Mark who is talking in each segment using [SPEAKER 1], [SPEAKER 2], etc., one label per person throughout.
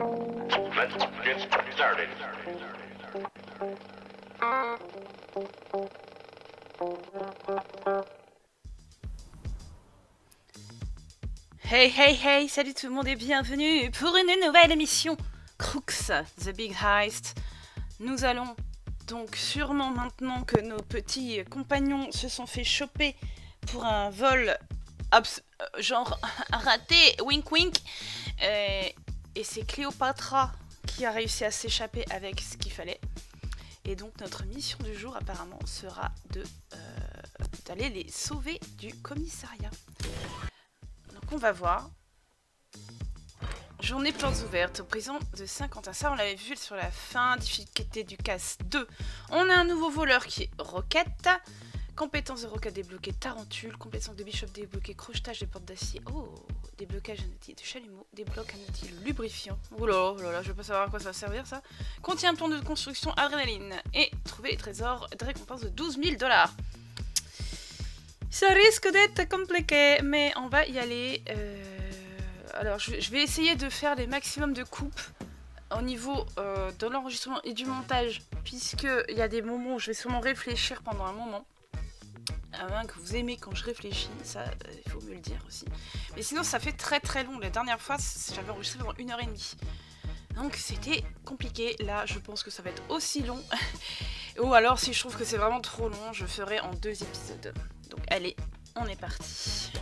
[SPEAKER 1] Let's get started.
[SPEAKER 2] Hey hey hey, salut tout le monde et bienvenue pour une nouvelle émission Crooks, The Big Heist. Nous allons donc sûrement maintenant que nos petits compagnons se sont fait choper pour un vol genre raté, wink wink, et c'est Cléopatra qui a réussi à s'échapper avec ce qu'il fallait. Et donc notre mission du jour apparemment sera d'aller les sauver du commissariat. Donc on va voir. Journée plantes ouvertes aux prisons de Saint-Quentin. Ça on l'avait vu sur la fin. Difficulté du casse 2. On a un nouveau voleur qui est Roquette. Compétences de Roquette débloquées Tarentule. Compétences de Bishop débloquées Crochetage des portes d'acier. Oh, déblocage un outil de chalumeau. Débloque un outil lubrifiant. Oh là, je vais pas savoir à quoi ça va servir ça. Contient un plan de construction adrénaline. Et trouver les trésors de récompense de 12 000 $. Ça risque d'être compliqué, mais on va y aller. Alors, je vais essayer de faire les maximums de coupes au niveau de l'enregistrement et du montage, puisqu'il y a des moments où je vais sûrement réfléchir pendant un moment. À moins que vous aimez quand je réfléchis, ça, il faut me le dire aussi. Mais sinon, ça fait très très long. La dernière fois, j'avais enregistré pendant 1h30. Donc, c'était compliqué. Là, je pense que ça va être aussi long. Ou alors, si je trouve que c'est vraiment trop long, je ferai en 2 épisodes. Donc, allez, on est parti.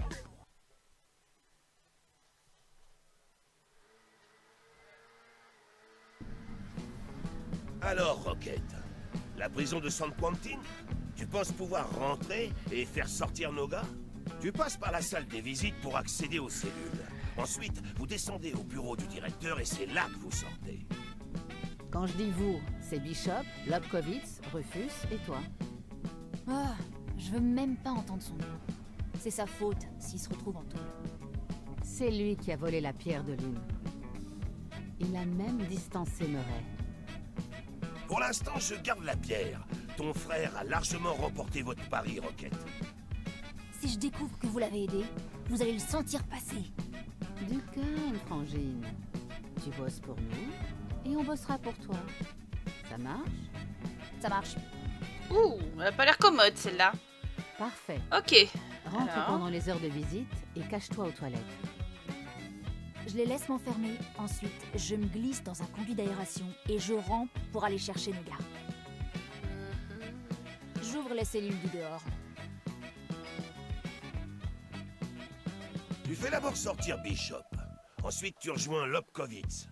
[SPEAKER 3] Alors, Roquette, la prison de San Quentin, tu penses pouvoir rentrer et faire sortir nos gars? Tu passes par la salle des visites pour accéder aux cellules. Ensuite, vous descendez au bureau du directeur et c'est là que vous sortez.
[SPEAKER 4] Quand je dis vous, c'est Bishop, Lobkowitz, Rufus et toi.
[SPEAKER 5] Ah, je veux même pas entendre son nom. C'est sa faute s'il se retrouve en taule.
[SPEAKER 4] C'est lui qui a volé la pierre de lune. Il a même distancé Murray.
[SPEAKER 3] Pour l'instant, je garde la pierre. Ton frère a largement remporté votre pari, Roquette.
[SPEAKER 5] Si je découvre que vous l'avez aidé, vous allez le sentir passer.
[SPEAKER 4] Du calme, Frangine. Tu bosses pour nous et on bossera pour toi. Ça marche?
[SPEAKER 5] Ça marche.
[SPEAKER 2] Ouh, elle a pas l'air commode celle-là.
[SPEAKER 4] Parfait.
[SPEAKER 2] Ok.
[SPEAKER 4] Rentre
[SPEAKER 2] Alors
[SPEAKER 4] pendant les heures de visite et cache-toi aux toilettes.
[SPEAKER 5] Je les laisse m'enfermer. Ensuite, je me glisse dans un conduit d'aération et je rampe pour aller chercher nos gars. J'ouvre les cellules du dehors.
[SPEAKER 3] Tu fais d'abord sortir Bishop. Ensuite, tu rejoins Lobkowitz.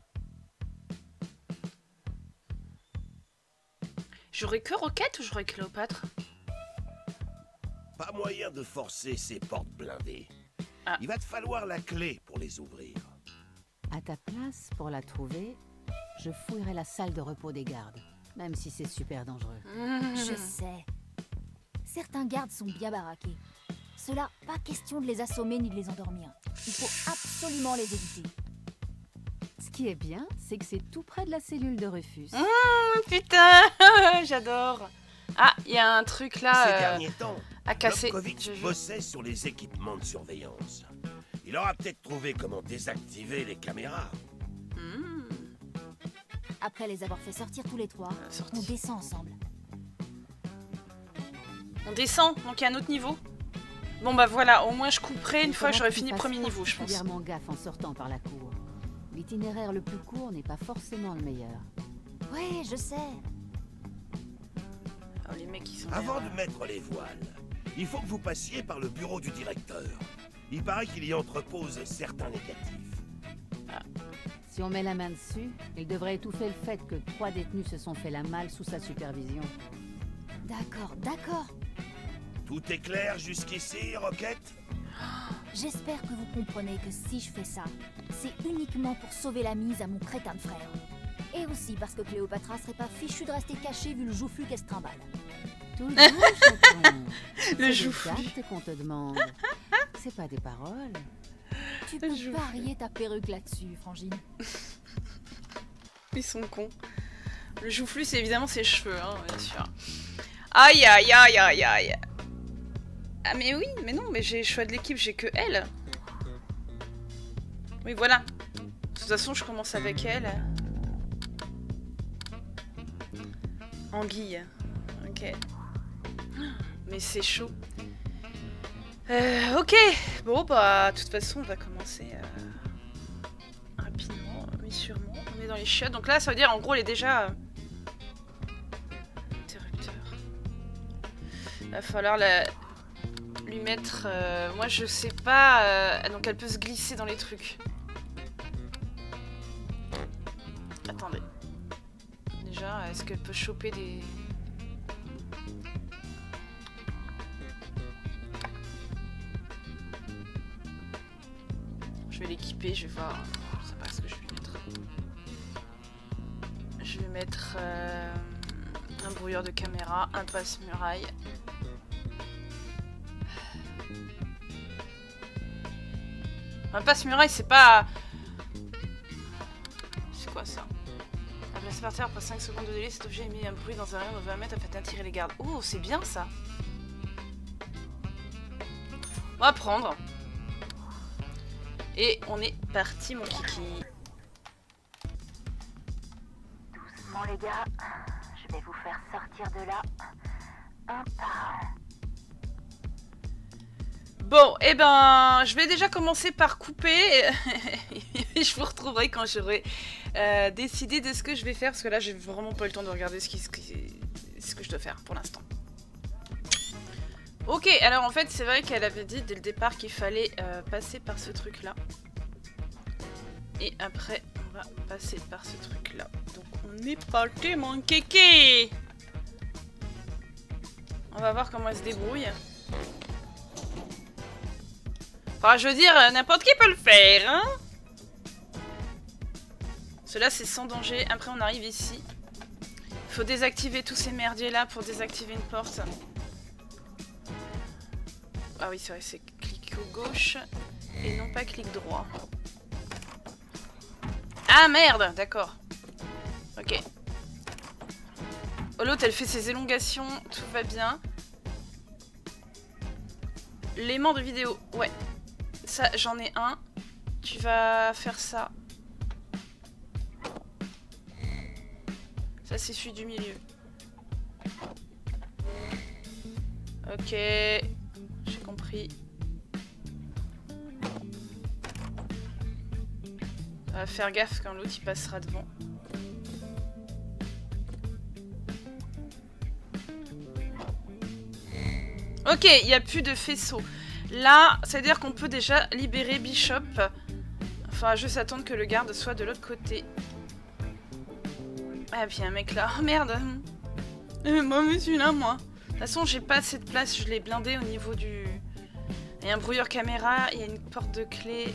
[SPEAKER 2] J'aurais que Roquette ou j'aurais Cléopâtre?
[SPEAKER 3] Pas moyen de forcer ces portes blindées.
[SPEAKER 2] Ah.
[SPEAKER 3] Il va te falloir la clé pour les ouvrir.
[SPEAKER 4] À ta place, pour la trouver, je fouillerai la salle de repos des gardes, même si c'est super dangereux.
[SPEAKER 5] Je sais. Certains gardes sont bien baraqués. Cela, pas question de les assommer ni de les endormir. Il faut absolument les éviter.
[SPEAKER 4] Ce qui est bien, c'est que c'est tout près de la cellule de Rufus.
[SPEAKER 2] Putain, j'adore. Ah, il y a un truc
[SPEAKER 3] Ces
[SPEAKER 2] là
[SPEAKER 3] derniers temps,
[SPEAKER 2] à casser.
[SPEAKER 3] Lobkowitz bossait sur les équipements de surveillance. Il aura peut-être trouvé comment désactiver les caméras.
[SPEAKER 5] Après les avoir fait sortir tous les trois, on descend ensemble.
[SPEAKER 2] On descend, donc il y a un autre niveau. Bon bah voilà, au moins je couperai une fois que j'aurai fini le premier niveau, je pense.
[SPEAKER 4] Particulièrement gaffe en sortant par la cour. L'itinéraire le plus court n'est pas forcément le meilleur.
[SPEAKER 5] Ouais, je sais.
[SPEAKER 2] Oh, les mecs, ils sont
[SPEAKER 3] Avant
[SPEAKER 2] bien,
[SPEAKER 3] de mettre les voiles, il faut que vous passiez par le bureau du directeur. Il paraît qu'il y entrepose certains négatifs.
[SPEAKER 4] Si on met la main dessus, il devrait étouffer le fait que 3 détenus se sont fait la malle sous sa supervision.
[SPEAKER 5] D'accord, d'accord.
[SPEAKER 3] Tout est clair jusqu'ici, Roquette?
[SPEAKER 5] J'espère que vous comprenez que si je fais ça, c'est uniquement pour sauver la mise à mon crétin de frère. Et aussi parce que Cléopatra serait pas fichue de rester cachée vu le joufflu qu'elle se trimballe.
[SPEAKER 4] Tout le chaton.
[SPEAKER 2] Le
[SPEAKER 4] C'est
[SPEAKER 2] joufflu.
[SPEAKER 4] des actes qu'on te demande. C'est pas des paroles.
[SPEAKER 5] Tu peux parier ta perruque là-dessus, Frangine.
[SPEAKER 2] Ils sont cons. Le joufflu, c'est évidemment ses cheveux, hein, bien sûr. Aïe, aïe, aïe, aïe, aïe. Ah mais oui, mais non, mais j'ai le choix de l'équipe, j'ai que elle. Oui, voilà. toute façon, je commence avec elle. Anguille. Ok. Mais c'est chaud. Ok. Bon, bah, de toute façon, on va commencer rapidement, mais sûrement. On est dans les chiottes. Donc là, ça veut dire, en gros, elle est déjà... Interrupteur. Il va falloir lui mettre... moi, je sais pas... donc, elle peut se glisser dans les trucs. Attendez. Déjà, est-ce qu'elle peut choper des... Je vais l'équiper, je vais voir... Je sais pas ce que je vais mettre. Je vais mettre un brouilleur de caméra, un passe-muraille. Un passe-muraille, c'est pas... C'est quoi ça? À placer par terre après 5 secondes de délai, cet objet émet un bruit dans un rayon de 20 mètres afin d'attirer les gardes. Oh, c'est bien ça. On va prendre. Et on est parti, mon kiki.
[SPEAKER 6] Doucement, les gars. Je vais vous faire sortir de là. Un par un.
[SPEAKER 2] Bon, eh ben, je vais déjà commencer par couper. Je vous retrouverai quand j'aurai décidé de ce que je vais faire. Parce que là, j'ai vraiment pas eu le temps de regarder ce que je dois faire pour l'instant. Ok, alors en fait, c'est vrai qu'elle avait dit dès le départ qu'il fallait passer par ce truc-là. Et après, on va passer par ce truc-là. Donc, on est parti, mon kéké! On va voir comment elle se débrouille. Enfin, je veux dire, n'importe qui peut le faire, hein? Cela, c'est sans danger. Après, on arrive ici. Il faut désactiver tous ces merdiers-là pour désactiver une porte. Ah oui, c'est vrai, c'est clic gauche et non pas clic droit. Ah merde, d'accord. Ok. Oh, l'autre, elle fait ses élongations, tout va bien. L'aimant de vidéo, ouais. Ça, j'en ai un. Tu vas faire ça. Ça, c'est celui du milieu. Ok. J'ai compris. On va faire gaffe quand l'autre il passera devant. Ok, il n'y a plus de faisceau. Là, ça veut dire qu'on peut déjà libérer Bishop. Enfin, juste attendre que le garde soit de l'autre côté. Ah, puis il y a un mec là. Oh merde. Moi, je suis là, moi. De toute façon, j'ai pas assez de place. Je l'ai blindé au niveau du... Il y a un brouilleur caméra. Il y a une porte de clé.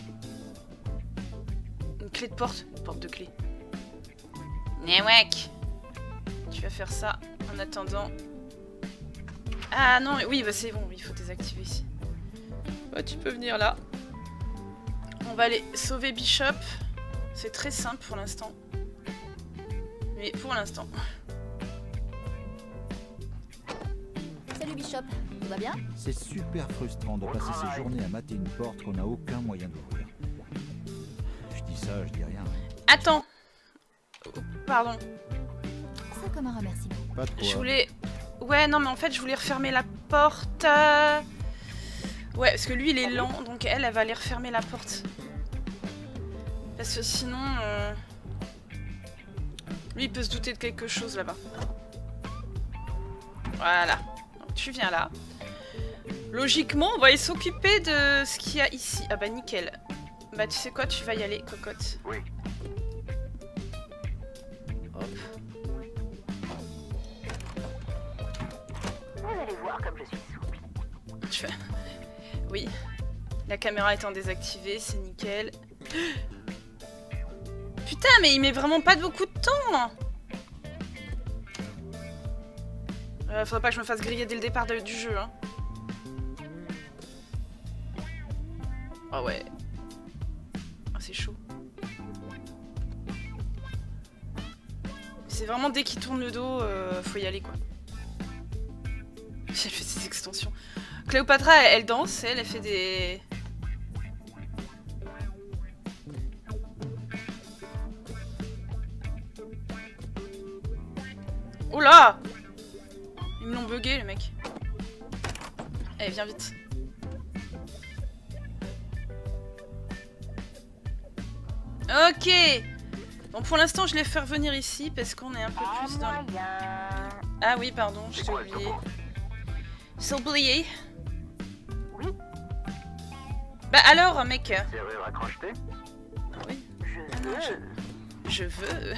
[SPEAKER 2] Une clé de porte. Une porte de clé. Newek. Tu vas faire ça en attendant. Ah non, mais oui, bah c'est bon. Il faut désactiver ici. Bah, tu peux venir là. On va aller sauver Bishop. C'est très simple pour l'instant. Mais pour l'instant.
[SPEAKER 5] Salut Bishop, tout va bien?
[SPEAKER 7] C'est super frustrant de passer ses journées à mater une porte qu'on n'a aucun moyen d'ouvrir. Je dis ça, je dis rien.
[SPEAKER 2] Attends. Pardon.
[SPEAKER 5] Ça comme un remerciement.
[SPEAKER 7] Pas de quoi.
[SPEAKER 2] Je voulais... Ouais, non, mais en fait, je voulais refermer la porte. Ouais, parce que lui, il est lent, donc elle va aller refermer la porte. Parce que sinon... Lui, il peut se douter de quelque chose là-bas. Voilà. Donc, tu viens là. Logiquement, on va aller s'occuper de ce qu'il y a ici. Ah bah, nickel. Bah, tu sais quoi, tu vas y aller, cocotte.
[SPEAKER 1] Oui.
[SPEAKER 2] Hop.
[SPEAKER 6] Vous allez voir comme je suis souple.
[SPEAKER 2] Tu fais... Oui. La caméra étant désactivée, c'est nickel. Putain, mais il met vraiment pas beaucoup de temps. Faudrait pas que je me fasse griller dès le départ du jeu, hein. Ah ouais. Ah, c'est chaud. C'est vraiment dès qu'il tourne le dos, faut y aller, quoi. Elle fait ses extensions. Cléopatra, elle danse, elle fait des... Oula! Ils me l'ont bugué, les mecs. Allez, viens vite. Ok! Bon, pour l'instant, je l'ai fait revenir ici parce qu'on est un peu plus dans le... Ah oui, pardon, je t'ai oublié. J'ai oublié.
[SPEAKER 6] Oui,
[SPEAKER 2] Bah alors, mec.
[SPEAKER 1] Serrure à crocheter?
[SPEAKER 2] Oui,
[SPEAKER 6] je veux.
[SPEAKER 2] je veux.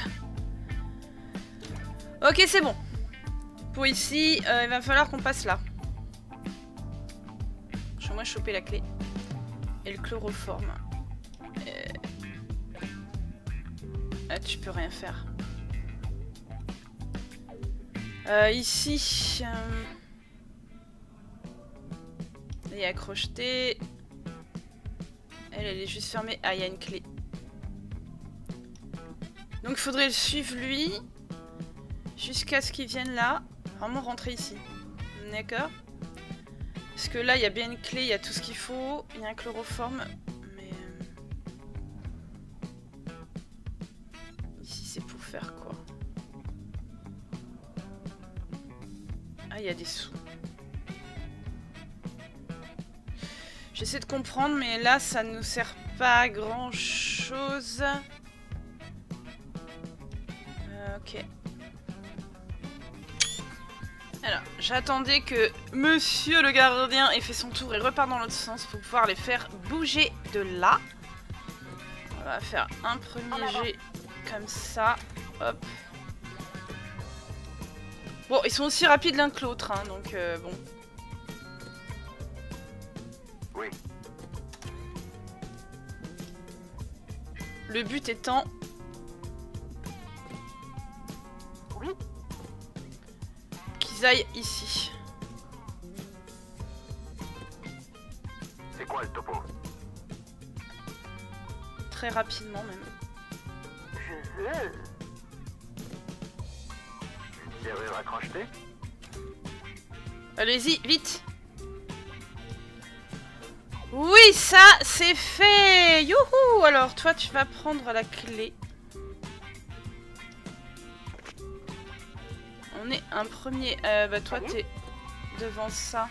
[SPEAKER 2] Ok, c'est bon. Pour ici, il va falloir qu'on passe là. Je vais moi choper la clé. Et le chloroforme. Ah, tu peux rien faire. Ici... il y a crocheté. Elle est juste fermée. Ah, il y a une clé. Donc, il faudrait le suivre, lui. Jusqu'à ce qu'il vienne là. Vraiment rentrer ici. D'accord? Parce que là, il y a bien une clé, il y a tout ce qu'il faut. Il y a un chloroforme. Mais... ici, c'est pour faire quoi? Ah, il y a des sous. J'essaie de comprendre, mais là, ça ne nous sert pas à grand chose. Ok. Alors, j'attendais que monsieur le gardien ait fait son tour et repart dans l'autre sens pour pouvoir les faire bouger de là. On va faire un premier jet comme ça. Hop. Bon, ils sont aussi rapides l'un que l'autre, hein, donc bon.
[SPEAKER 1] Oui.
[SPEAKER 2] Le but étant...
[SPEAKER 6] Oui,
[SPEAKER 2] qu'ils aillent ici.
[SPEAKER 1] C'est quoi le topo?
[SPEAKER 2] Très rapidement même.
[SPEAKER 6] je veux.
[SPEAKER 1] Serrure à crocheter?
[SPEAKER 2] Allez-y, vite. Oui, ça, c'est fait. Youhou. Alors, toi, tu vas prendre la clé. On est un premier... bah, toi, t'es devant ça.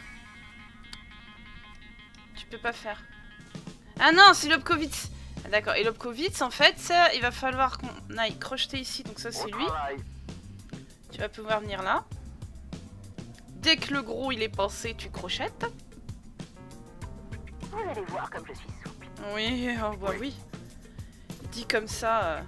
[SPEAKER 2] Tu peux pas faire. Ah non, c'est Lobkowitz. Ah, d'accord. Et Lobkowitz, en fait, il va falloir qu'on aille crocheter ici. Donc ça, c'est lui. Tu vas pouvoir venir là. Dès que le gros, il est pensé, tu crochettes.
[SPEAKER 6] Vous allez voir comme je suis souple.
[SPEAKER 2] Oui, oh, bah oui. Dit comme ça.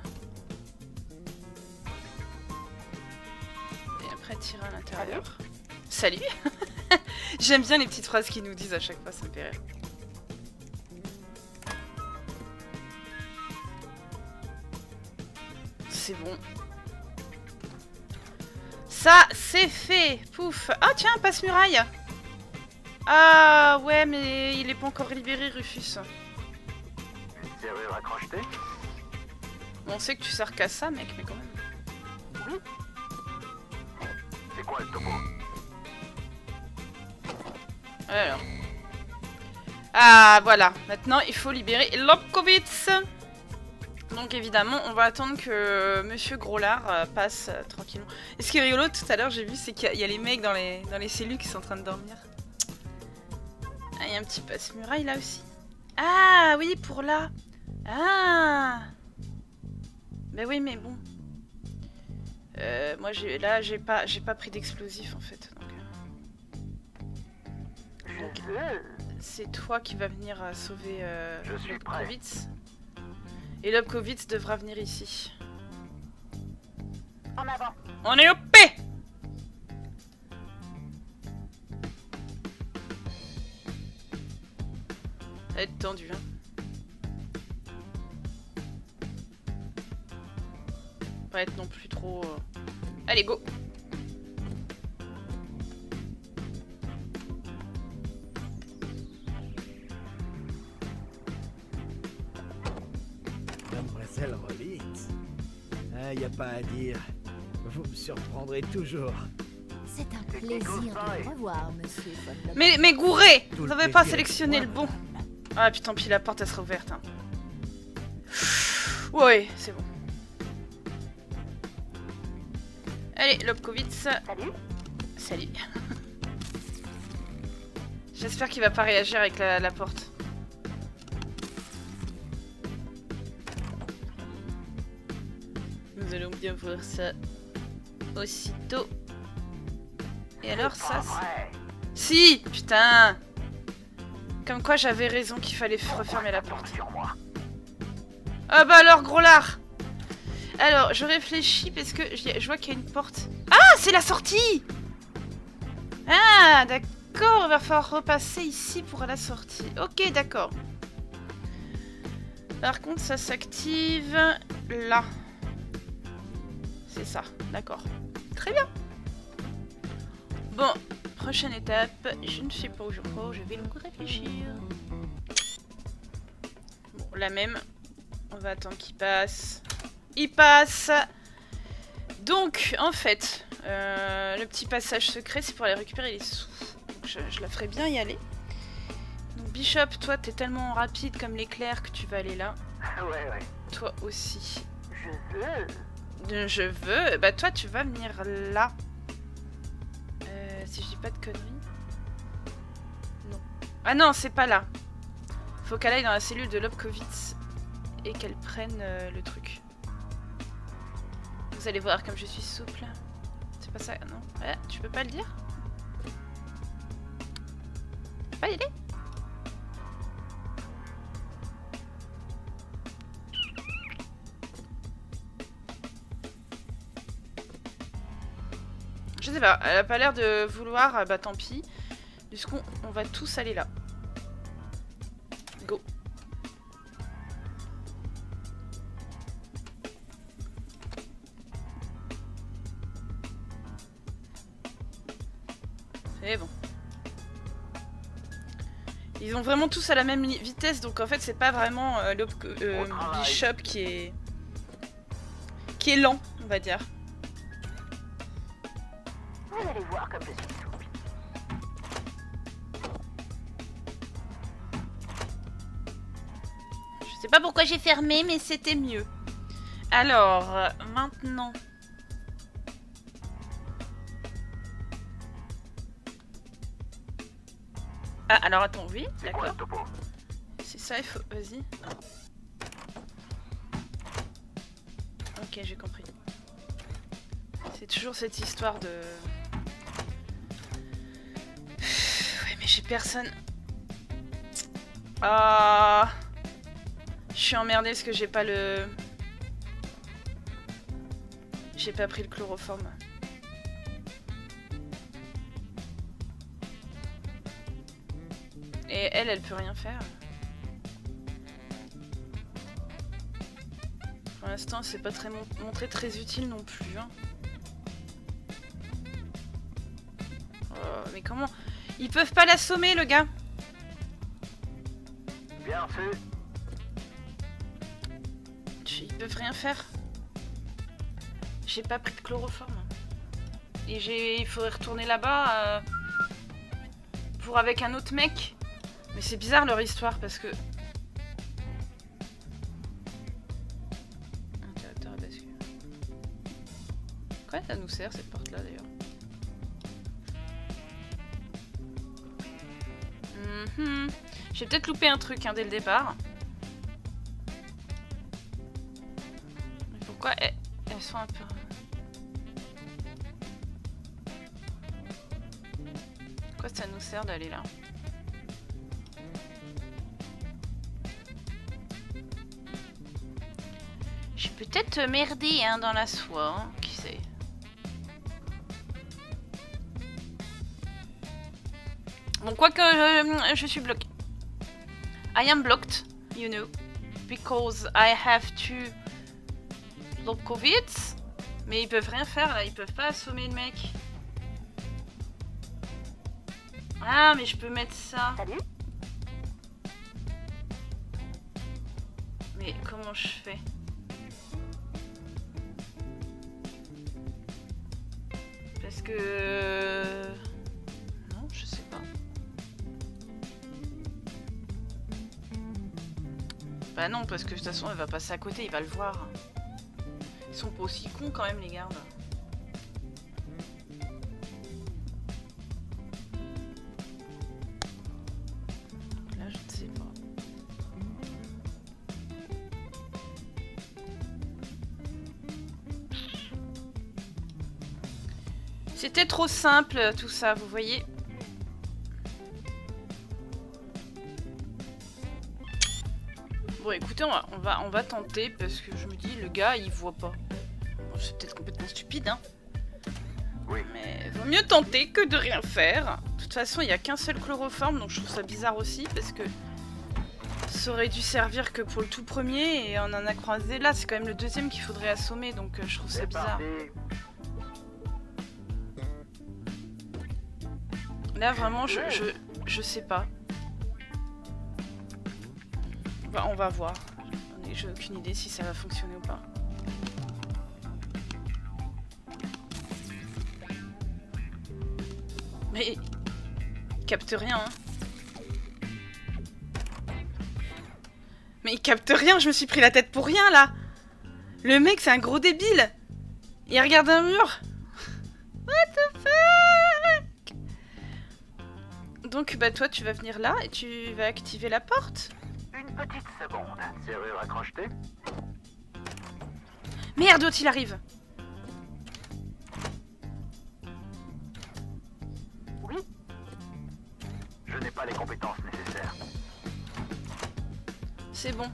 [SPEAKER 2] Et après, tirer à l'intérieur. Salut. J'aime bien les petites phrases qu'ils nous disent à chaque fois, ça me fait rire. C'est bon. Ça, c'est fait. Pouf. Ah tiens, passe-muraille. Ah ouais, mais il est pas encore libéré, Rufus.
[SPEAKER 1] Serrure à crocheter?
[SPEAKER 2] On sait que tu sers qu'à ça, mec, mais quand même.
[SPEAKER 6] Oui,
[SPEAKER 1] C'est quoi le topo?
[SPEAKER 2] Alors. Ah, voilà. Maintenant, il faut libérer Lobkowitz. Donc, évidemment, on va attendre que Monsieur Groslard passe tranquillement. Et ce qui est rigolo, tout à l'heure, j'ai vu, c'est qu'il y a les mecs dans les cellules qui sont en train de dormir. Ah, il y a un petit passe-muraille là aussi. Ah, oui, pour là. Ah. Ben oui, mais bon. Moi, j'ai pas pris d'explosif, en fait. Donc,
[SPEAKER 6] je veux.
[SPEAKER 2] c'est toi qui vas venir sauver
[SPEAKER 1] Je suis prêt.
[SPEAKER 2] Lobkowitz. Et Lobkowitz devra venir ici.
[SPEAKER 6] En avant.
[SPEAKER 2] On est au P! Ça va être tendu, hein. Pas être non plus trop... Allez, go!
[SPEAKER 8] Mademoiselle Rollins, y a pas à dire. Vous me surprendrez toujours.
[SPEAKER 5] C'est un plaisir de vous revoir, monsieur von Lobkowitz.
[SPEAKER 2] Mais gouré!
[SPEAKER 8] Tout
[SPEAKER 2] Vous
[SPEAKER 8] le
[SPEAKER 2] n'avez pas
[SPEAKER 8] plaisir est
[SPEAKER 2] sélectionné
[SPEAKER 8] pour
[SPEAKER 2] le
[SPEAKER 8] moi,
[SPEAKER 2] bon.
[SPEAKER 8] madame.
[SPEAKER 2] Ah putain, puis la porte elle sera ouverte. Hein. Ouais, c'est bon. Allez, Lobkowitz.
[SPEAKER 6] Salut.
[SPEAKER 2] Salut. J'espère qu'il va pas réagir avec la porte. Nous allons bien voir ça aussitôt. Et alors ça...
[SPEAKER 1] Pas vrai.
[SPEAKER 2] Si, putain. Comme quoi j'avais raison qu'il fallait refermer la porte.
[SPEAKER 1] Sur moi.
[SPEAKER 2] Ah bah alors gros lard. Alors je réfléchis parce que je vois qu'il y a une porte. Ah c'est la sortie. Ah d'accord, il va falloir repasser ici pour la sortie. Ok d'accord. Par contre ça s'active là. C'est ça, d'accord. Très bien. Bon, prochaine étape. Je ne sais pas où je crois, je vais beaucoup réfléchir. Bon, la même. On va attendre qu'il passe. Il passe. Donc, en fait, le petit passage secret, c'est pour aller récupérer les sous. Donc, je la ferai bien y aller. Donc, Bishop, toi, t'es tellement rapide comme l'éclair que tu vas aller là.
[SPEAKER 1] Ouais.
[SPEAKER 2] Toi aussi.
[SPEAKER 6] Je veux.
[SPEAKER 2] Je veux. Bah, toi, tu vas venir là. Si je dis pas de conneries. Non. Ah non, c'est pas là. Faut qu'elle aille dans la cellule de Lobkowitz et qu'elle prenne le truc. Vous allez voir comme je suis souple. C'est pas ça, non? Ouais, tu peux pas le dire? Pas y aller? Je sais pas, elle a pas l'air de vouloir, bah tant pis. Du coup, on va tous aller là. Go. C'est bon. Ils ont vraiment tous à la même vitesse, donc en fait c'est pas vraiment Bishop qui est lent, on va dire.
[SPEAKER 6] Vous allez voir comme je suis souple.
[SPEAKER 2] Je sais pas pourquoi j'ai fermé, mais c'était mieux. Alors, maintenant... Ah, alors attends, oui,
[SPEAKER 1] C'est quoi le
[SPEAKER 2] d'accord.
[SPEAKER 1] topo?
[SPEAKER 2] C'est ça, il faut... Vas-y. Ok, j'ai compris. C'est toujours cette histoire de... Ouais, mais j'ai personne... Ah... Je suis emmerdée parce que j'ai pas le... J'ai pas pris le chloroforme. Et elle peut rien faire. Pour l'instant, c'est pas très montré très utile non plus. Hein. Oh, mais comment... Ils peuvent pas l'assommer, le gars.
[SPEAKER 1] Bien reçu.
[SPEAKER 2] Ils peuvent rien faire. J'ai pas pris de chloroforme. Et il faudrait retourner là-bas pour avec un autre mec. Mais c'est bizarre leur histoire parce que... Interrupteur à bascule. Quoi ça nous sert cette porte là d'ailleurs? J'ai peut-être loupé un truc hein, dès le départ. Mais pourquoi elles sont un peu... Pourquoi ça nous sert d'aller là? J'ai peut-être merdé hein, dans la soie, hein, qui sait. Bon, quoique je suis bloquée. I am blocked, you know, because I have to Lobkowitz. Mais ils peuvent rien faire là, ils peuvent pas assommer le mec. Ah, mais je peux mettre ça.
[SPEAKER 6] Salut.
[SPEAKER 2] Mais comment je fais? Parce que... Non, je sais pas. Bah non, parce que de toute façon, elle va passer à côté, il va le voir. Ils sont pas aussi cons quand même, les gardes. C'était trop simple tout ça, vous voyez. Bon écoutez, on va tenter parce que je me dis le gars il voit pas. Bon, c'est peut-être complètement stupide hein.
[SPEAKER 1] Oui.
[SPEAKER 2] Mais vaut mieux tenter que de rien faire. De toute façon il n'y a qu'un seul chloroforme donc je trouve ça bizarre aussi parce que ça aurait dû servir que pour le tout premier et on en a croisé là. C'est quand même le deuxième qu'il faudrait assommer donc je trouve ça
[SPEAKER 1] C'est
[SPEAKER 2] bizarre.
[SPEAKER 1] parti.
[SPEAKER 2] Là vraiment je sais pas. On va voir. J'ai aucune idée si ça va fonctionner ou pas. Mais il capte rien hein. Mais il capte rien, je me suis pris la tête pour rien là. Le mec c'est un gros débile. Il regarde un mur. What the fuck? Donc bah toi tu vas venir là et tu vas activer la porte.
[SPEAKER 1] Une petite seconde. Serrure à crocheter.
[SPEAKER 2] Merde, l'autre il arrive.
[SPEAKER 1] Oui. Je n'ai pas les compétences nécessaires.
[SPEAKER 2] C'est bon.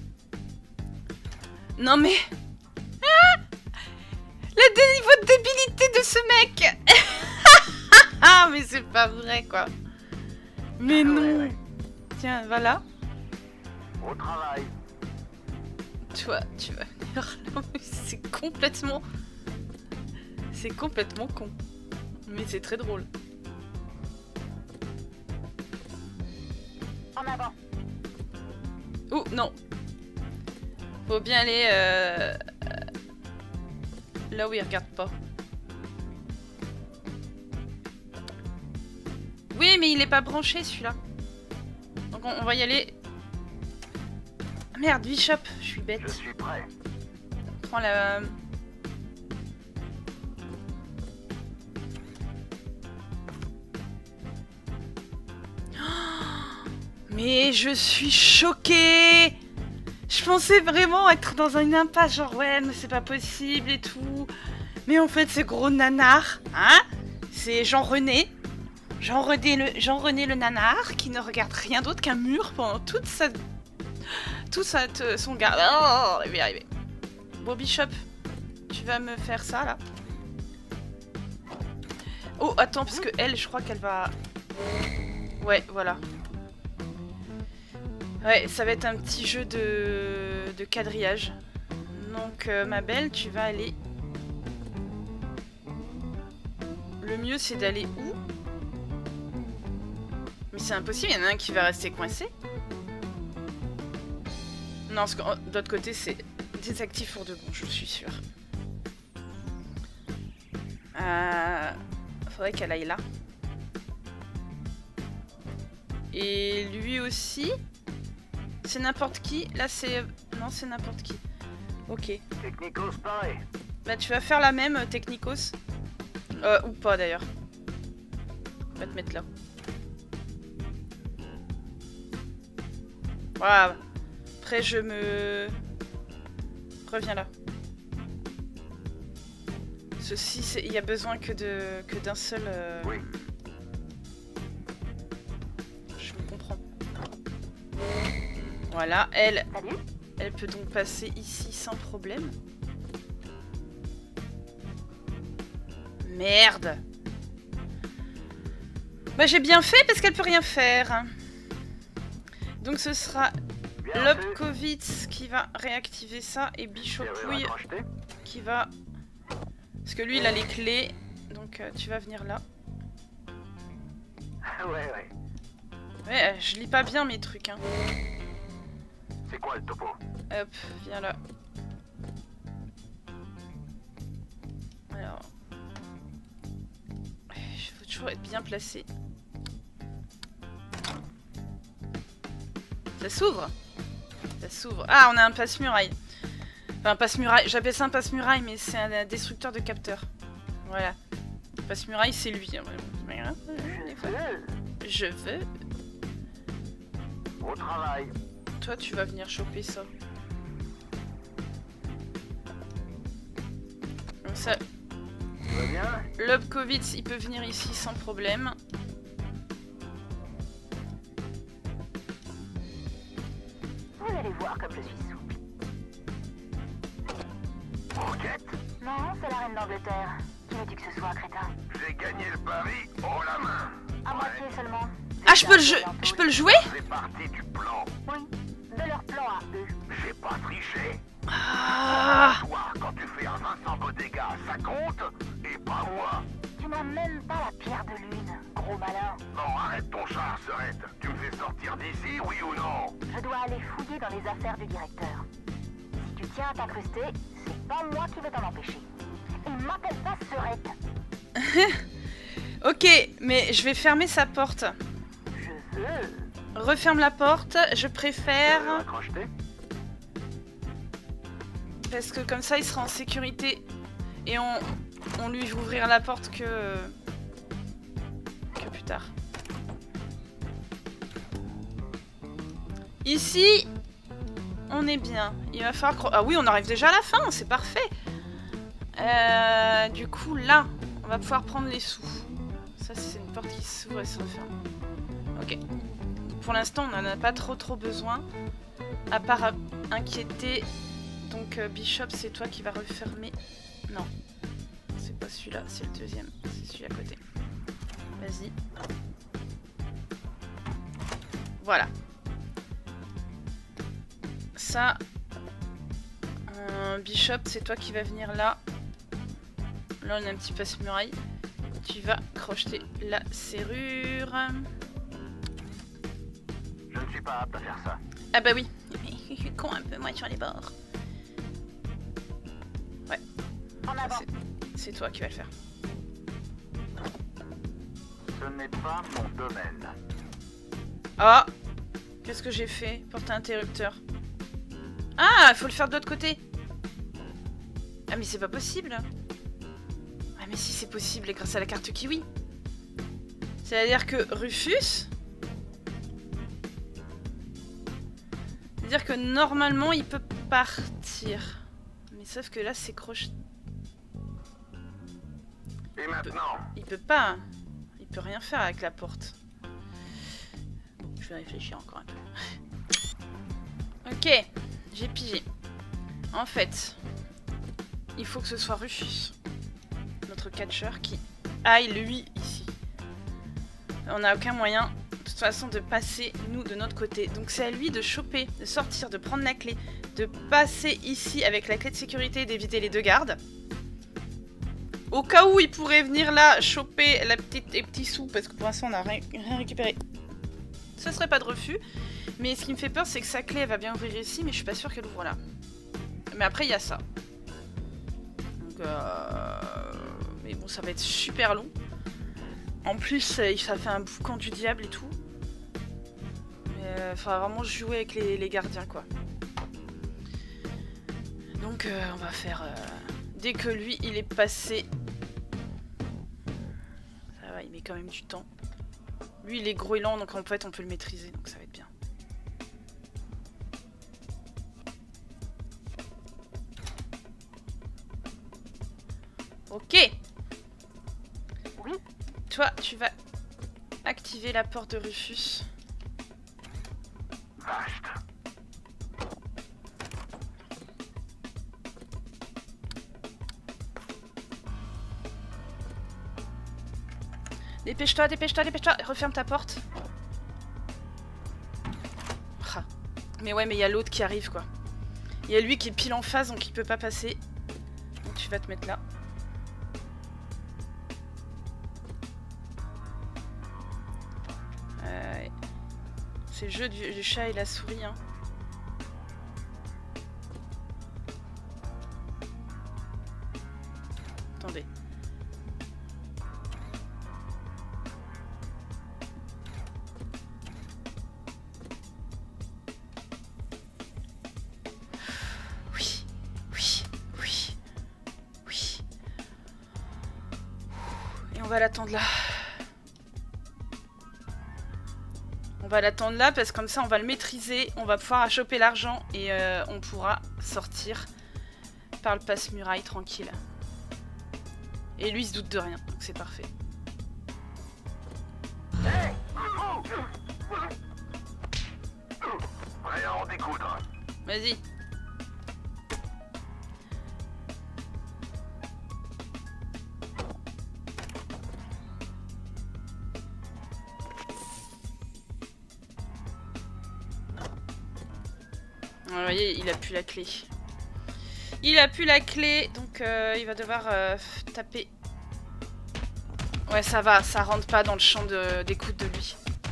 [SPEAKER 2] Non mais... Ah, le niveau de débilité de ce mec. Ah mais c'est pas vrai quoi. Mais non.
[SPEAKER 1] Ouais.
[SPEAKER 2] Tiens, voilà.
[SPEAKER 1] Au travail.
[SPEAKER 2] Toi, tu vas venir là. C'est complètement... C'est complètement con. Mais c'est très drôle.
[SPEAKER 6] En avant.
[SPEAKER 2] Oh non. Faut bien aller là où il regarde pas. Oui, mais il est pas branché celui-là. Donc on va y aller. Ah, merde, Bishop, je suis bête.
[SPEAKER 1] Je suis prêt.
[SPEAKER 2] Prends la... Mais je suis choquée. Je pensais vraiment être dans une impasse, genre ouais, mais c'est pas possible et tout. Mais en fait, c'est gros nanar, hein. C'est Jean-René. Jean-René le nanar qui ne regarde rien d'autre qu'un mur pendant son gars. Oh, il va y arriver. Bon, Bishop, tu vas me faire ça là. Oh, attends, parce que elle, je crois qu'elle va... Ouais, voilà. Ouais, ça va être un petit jeu de quadrillage. Donc, ma belle, tu vas aller... Le mieux, c'est d'aller où? Mais c'est impossible, il y en a un qui va rester coincé. Non, parce que de l'autre côté, c'est désactif pour de bon, je suis sûre. Faudrait qu'elle aille là. Et lui aussi. C'est n'importe qui. Là, c'est... Non, c'est n'importe qui. Ok.
[SPEAKER 1] Technicos pareil.
[SPEAKER 2] Bah, tu vas faire la même, Technicos. Ou pas, d'ailleurs. On va te mettre là. Voilà. Après, je me... Reviens là. Ceci, il y a besoin que d'un seul...
[SPEAKER 1] Oui.
[SPEAKER 2] Je me comprends. Voilà, elle
[SPEAKER 6] Salut.
[SPEAKER 2] peut donc passer ici sans problème. Merde. Bah j'ai bien fait parce qu'elle peut rien faire. Donc ce sera
[SPEAKER 1] Bien
[SPEAKER 2] Lobkowitz qui va réactiver ça et Bichopouille
[SPEAKER 1] Serrure à crocheter.
[SPEAKER 2] qui va... Parce que lui il a les clés. Donc tu vas venir là.
[SPEAKER 1] Ouais.
[SPEAKER 2] Ouais, je lis pas bien mes trucs hein.
[SPEAKER 1] C'est quoi le topo?
[SPEAKER 2] Hop, viens là. Alors... Il faut toujours être bien placé. Ça s'ouvre. Ça s'ouvre. Ah, on a un passe-muraille. Enfin, un passe-muraille. J'appelle ça un passe-muraille, mais c'est un destructeur de capteurs. Voilà. Passe-muraille, c'est lui. Je veux.
[SPEAKER 1] Au travail.
[SPEAKER 2] Toi, tu vas venir choper ça. Comme ça,
[SPEAKER 1] bien?
[SPEAKER 2] Lobkowitz, il peut venir ici sans problème.
[SPEAKER 6] Vous allez voir comme je suis souple.
[SPEAKER 1] Enquête?
[SPEAKER 6] Non, c'est la reine d'Angleterre. Qui veux-tu que ce soit, crétin?
[SPEAKER 1] J'ai gagné le pari haut la main.
[SPEAKER 6] À moitié seulement.
[SPEAKER 2] Ah, je peux le jouer?
[SPEAKER 1] C'est parti du plan.
[SPEAKER 6] Oui, de leur plan à eux.
[SPEAKER 1] J'ai pas triché.
[SPEAKER 2] Ah,
[SPEAKER 1] Toi, quand tu fais un Vincent Bodega, ça compte? Et pas moi.
[SPEAKER 6] Tu n'as même pas la pierre de lune, gros malin.
[SPEAKER 1] Non, arrête ton char, Serette. Tu me fais sortir d'ici, oui ou non?
[SPEAKER 6] Je dois aller fouiller dans les affaires du directeur. Si tu tiens à t'incruster, c'est pas moi qui vais t'en empêcher. Et m'appelle pas Serette.
[SPEAKER 2] ok, mais je vais fermer sa porte.
[SPEAKER 6] Je veux.
[SPEAKER 2] Referme la porte, je préfère.
[SPEAKER 1] Accroche-t'es.
[SPEAKER 2] Parce que comme ça, il sera en sécurité. Et on lui ouvrira la porte que plus tard. Ici, on est bien. Il va falloir... Ah oui, on arrive déjà à la fin, c'est parfait. Du coup, là, on va pouvoir prendre les sous. Ça, c'est une porte qui s'ouvre et se referme. Ok. Pour l'instant, on n'en a pas trop besoin. À part inquiéter... Donc Bishop, c'est toi qui vas refermer. Non, c'est pas celui-là, c'est le deuxième. C'est celui à côté. Vas-y. Voilà. Ça. Bishop, c'est toi qui vas venir là. Là, on a un petit passe-muraille. Tu vas crocheter la serrure.
[SPEAKER 1] Je ne suis pas apte à faire ça.
[SPEAKER 2] Ah bah oui. Je suis con un peu, moi, sur les bords. Ouais.
[SPEAKER 6] En avant.
[SPEAKER 2] C'est toi qui vas le faire.
[SPEAKER 1] Ce n'est pas mon domaine.
[SPEAKER 2] Ah! Qu'est-ce que j'ai fait? Porte interrupteur. Ah! Il faut le faire de l'autre côté. Ah mais c'est pas possible. Ah mais si c'est possible, grâce à la carte Kiwi. C'est-à-dire que Rufus... C'est-à-dire que normalement il peut partir. Mais sauf que là c'est crocheté.
[SPEAKER 1] Et maintenant?
[SPEAKER 2] Il peut pas. Il peut rien faire avec la porte. Bon, je vais réfléchir encore un peu. Ok, j'ai pigé. En fait, il faut que ce soit Rufus, notre catcheur, qui aille lui ici. On n'a aucun moyen, de toute façon, de passer nous de notre côté. Donc c'est à lui de choper, de sortir, de prendre la clé, de passer ici avec la clé de sécurité et d'éviter les deux gardes. Au cas où il pourrait venir là choper les petits sous, parce que pour l'instant on n'a rien récupéré. Ce serait pas de refus. Mais ce qui me fait peur, c'est que sa clé elle va bien ouvrir ici, mais je suis pas sûre qu'elle ouvre là. Mais après il y a ça. Donc mais bon, ça va être super long. En plus, ça fait un boucan du diable et tout. Mais faudra vraiment jouer avec les gardiens quoi. Donc on va faire... Dès que lui, il est passé... Ça va, il met quand même du temps. Lui, il est gros et lent, donc en fait, on peut le maîtriser, donc ça va être bien. Ok.
[SPEAKER 6] Oui.
[SPEAKER 2] Toi, tu vas activer la porte de Rufus.
[SPEAKER 1] Vaste.
[SPEAKER 2] Dépêche-toi, dépêche-toi, dépêche-toi. Referme ta porte. Ah. Mais ouais, mais il y a l'autre qui arrive, quoi. Il y a lui qui est pile en face, donc il peut pas passer. Donc tu vas te mettre là. C'est le jeu du chat et la souris, hein. Attendez. On va l'attendre là. On va l'attendre là parce que comme ça on va le maîtriser, on va pouvoir choper l'argent et on pourra sortir par le passe-muraille tranquille. Et lui, il se doute de rien, donc c'est parfait.
[SPEAKER 1] Prêt à en découdre.
[SPEAKER 2] Vas-y. Vous voyez, il a plus la clé. Il a plus la clé, donc il va devoir taper. Ouais, ça va, ça rentre pas dans le champ d'écoute de lui.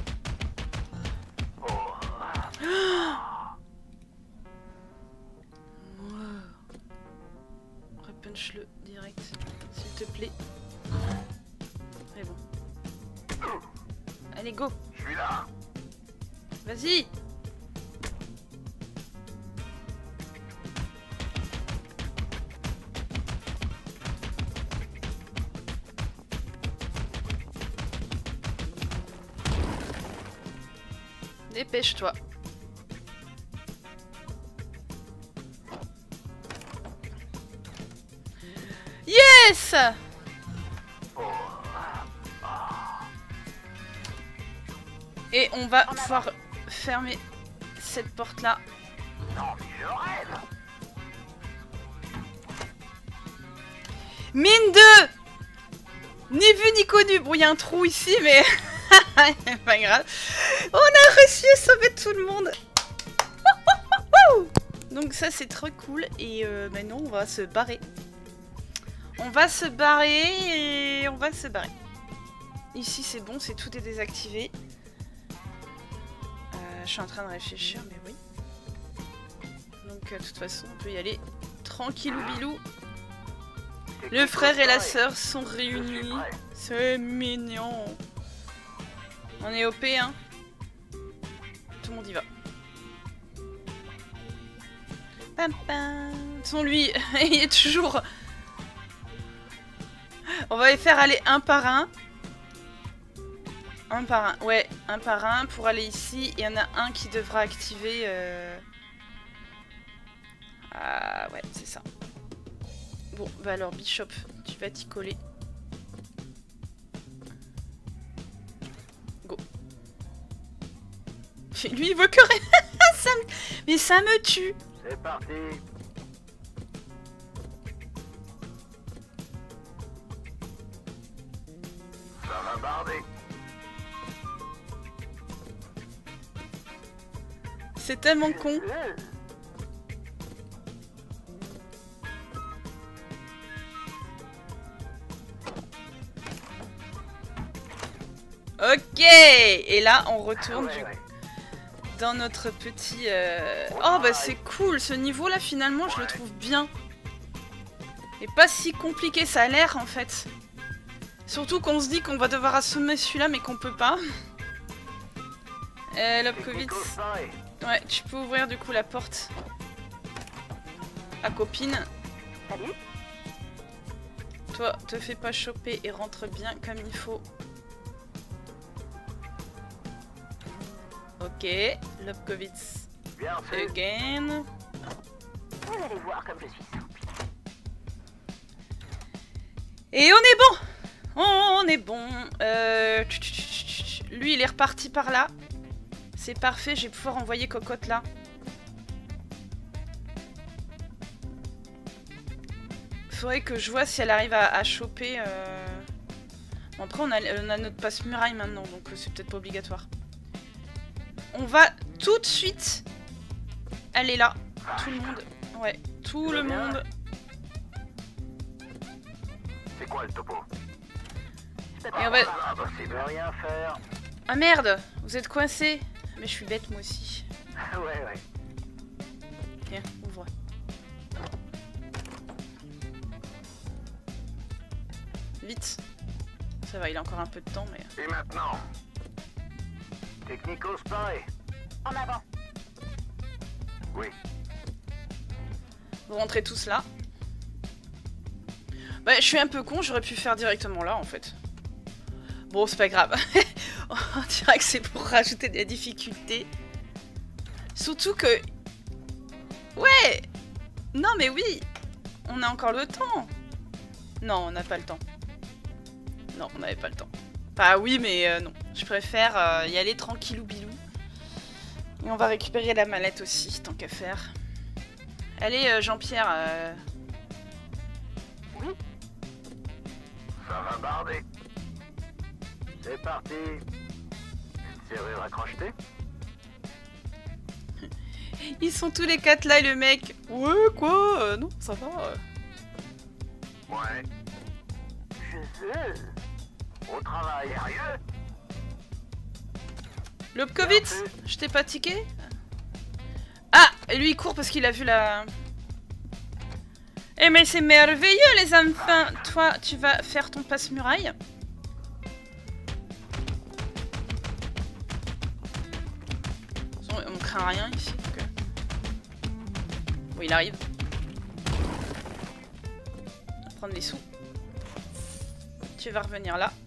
[SPEAKER 2] Repunch-le direct, s'il te plaît. C'est bon. Allez, go.
[SPEAKER 1] Je suis là.
[SPEAKER 2] Vas-y. Dépêche-toi. Yes! Et on va pouvoir fermer cette porte-là.
[SPEAKER 1] Non, mais je rêve.
[SPEAKER 2] Mine de... Ni vu ni connu. Bon, il y a un trou ici, mais... pas grave. On a réussi à sauver tout le monde. Donc ça, c'est trop cool. Et maintenant, on va se barrer. On va se barrer et on va se barrer. Ici, c'est bon, c'est tout est désactivé. Je suis en train de réfléchir, mais oui. Donc, de toute façon, on peut y aller tranquillou bilou. Le frère et la sœur sont réunis. C'est mignon. On est OP, hein. Tout le monde y va. Pam pam. De toute façon, lui, il est toujours... On va les faire aller un par un. Un par un, ouais, un par un pour aller ici. Il y en a un qui devra activer... Ah ouais, c'est ça. Bon, bah alors Bishop, tu vas t'y coller. Go. Lui, il veut que rien. Mais ça me tue.
[SPEAKER 1] C'est parti. Ça va barder.
[SPEAKER 2] C'est tellement con. Ok. Et là, on retourne dans notre petit... Oh, bah c'est cool. Ce niveau-là, finalement, je le trouve bien. Et pas si compliqué, ça a l'air, en fait. Surtout qu'on se dit qu'on va devoir assommer celui-là, mais qu'on peut pas. Lobkowitz. Ouais, tu peux ouvrir du coup la porte à copine.
[SPEAKER 6] Salut.
[SPEAKER 2] Toi, te fais pas choper et rentre bien comme il faut. Ok, Lobkowitz.
[SPEAKER 1] Bien fait.
[SPEAKER 2] Again.
[SPEAKER 6] Vous allez voir comme je suis souple.
[SPEAKER 2] Et on est bon. On est bon. Lui, il est reparti par là. C'est parfait, je vais pouvoir envoyer Cocotte là. Faudrait que je vois si elle arrive à choper... Bon, après, on a notre passe-muraille maintenant, donc c'est peut-être pas obligatoire. On va tout de suite aller là. Tout le monde. Ouais, tout le monde.
[SPEAKER 1] C'est quoi le topo?
[SPEAKER 2] Et on va...
[SPEAKER 1] Ah bah c'est de rien faire.
[SPEAKER 2] Ah merde, vous êtes coincés. Mais je suis bête moi aussi.
[SPEAKER 1] Ouais.
[SPEAKER 2] Tiens, ouvre. Vite. Ça va, il a encore un peu de temps, mais...
[SPEAKER 1] Et maintenant? Technico spy.
[SPEAKER 6] En avant.
[SPEAKER 1] Oui.
[SPEAKER 2] Vous rentrez tous là. Bah, je suis un peu con, j'aurais pu faire directement là, en fait. Bon, c'est pas grave. On dirait que c'est pour rajouter de la difficulté. Surtout que... Ouais. Non, mais oui. On a encore le temps. Non, on n'a pas le temps. Non, on n'avait pas le temps. Bah oui, mais non. Je préfère y aller tranquillou bilou. Et on va récupérer la mallette aussi, tant qu'à faire. Allez, Jean-Pierre.
[SPEAKER 6] Oui.
[SPEAKER 1] Ça va barder. C'est parti. Une serrure à crocheter.
[SPEAKER 2] Ils sont tous les 4 là et le mec. Ouais, quoi non, ça va.
[SPEAKER 1] Ouais.
[SPEAKER 6] Je veux.
[SPEAKER 1] Au travail. Sérieux?
[SPEAKER 2] Lobkowitz, je t'ai pas tiqué? Ah, et lui il court parce qu'il a vu la... Eh mais c'est merveilleux les enfants. Toi, tu vas faire ton passe-muraille. On craint rien ici. Donc... Oui, il arrive. On va prendre les sous. Tu vas revenir là.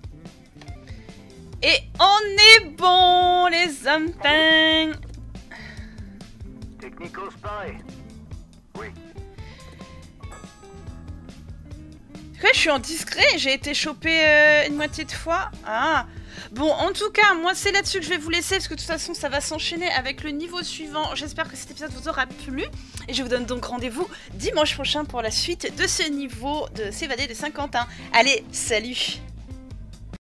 [SPEAKER 2] Et on est bon, les enfants.
[SPEAKER 1] Technico spy. Oui.
[SPEAKER 2] Ouais, je suis en discret, j'ai été chopée une moitié de fois. Ah. Bon, en tout cas, moi c'est là-dessus que je vais vous laisser, parce que de toute façon ça va s'enchaîner avec le niveau suivant. J'espère que cet épisode vous aura plu. Et je vous donne donc rendez-vous dimanche prochain pour la suite de ce niveau de s'évader de Saint-Quentin. Allez, salut!